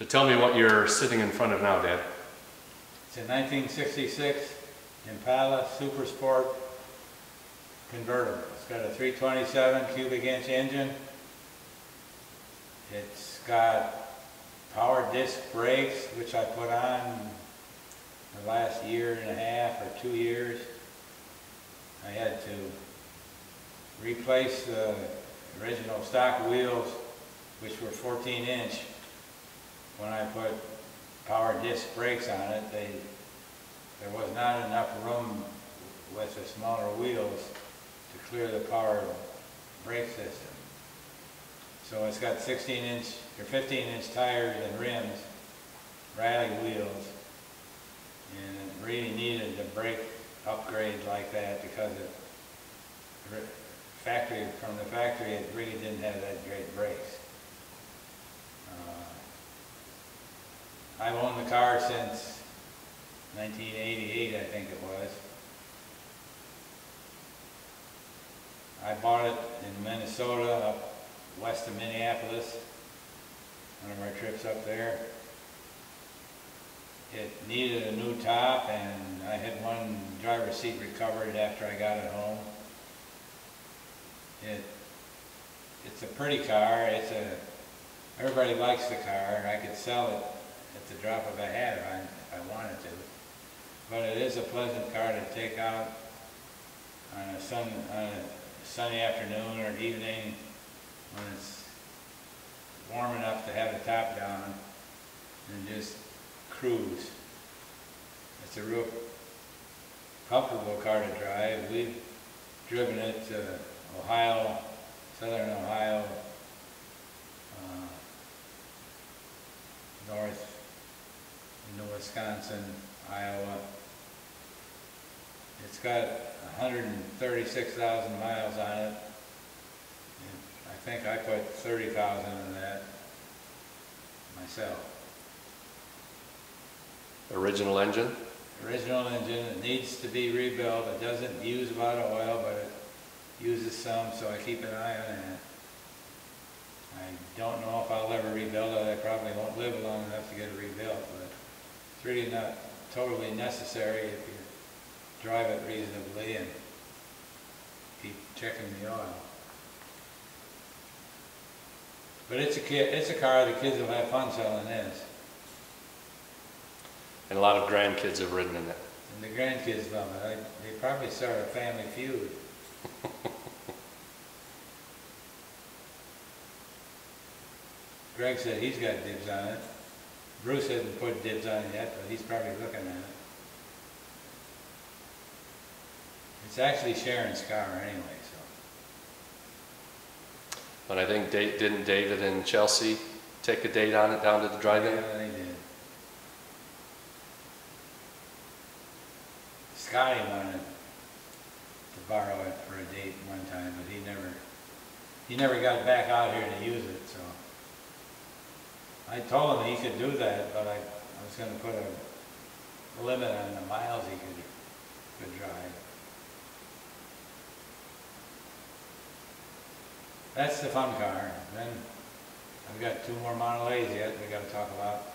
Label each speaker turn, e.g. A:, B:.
A: So tell me what you're sitting in front of now, Dad.
B: It's a 1966 Impala SuperSport convertible. It's got a 327 cubic inch engine. It's got power disc brakes, which I put on the last year and a half or 2 years. I had to replace the original stock wheels, which were 14 inch. When I put power disc brakes on it, there was not enough room with the smaller wheels to clear the power brake system. So it's got 16 inch or 15 inch tires and rims, rally wheels, and it really needed a brake upgrade like that because from the factory it really didn't have that great brakes. I've owned the car since 1988, I think it was. I bought it in Minnesota, up west of Minneapolis, one of our trips up there. It needed a new top, and I had one driver's seat recovered after I got it home. It's a pretty car. Everybody likes the car. I could sell it at the drop of a hat if I wanted to. But it is a pleasant car to take out on a sunny afternoon or evening when it's warm enough to have the top down and just cruise. It's a real comfortable car to drive. We've driven it to Ohio, southern Ohio, north into Wisconsin, Iowa. It's got 136,000 miles on it. And I think I put 30,000 in that myself.
A: Original engine?
B: Original engine. It needs to be rebuilt. It doesn't use a lot of oil, but it uses some, so I keep an eye on it. I don't know if I'll ever rebuild it. I probably won't live long enough to get it rebuilt, but it's really not totally necessary if you drive it reasonably and keep checking the oil. But it's a car the kids will have fun selling this.
A: And a lot of grandkids have ridden in it.
B: And the grandkids love it. They probably start a family feud. Greg said he's got dibs on it. Bruce hasn't put dibs on it yet, but he's probably looking at it. It's actually Sharon's car anyway, so.
A: But I think, didn't David and Chelsea take a date on it down to the drive-in?
B: Yeah, they did. Scotty wanted to borrow it for a date one time, but he never got back out here to use it, so. I told him he could do that, but I was going to put a limit on the miles he could drive. That's the fun car. Then I've got 2 more Model A's yet we got to talk about.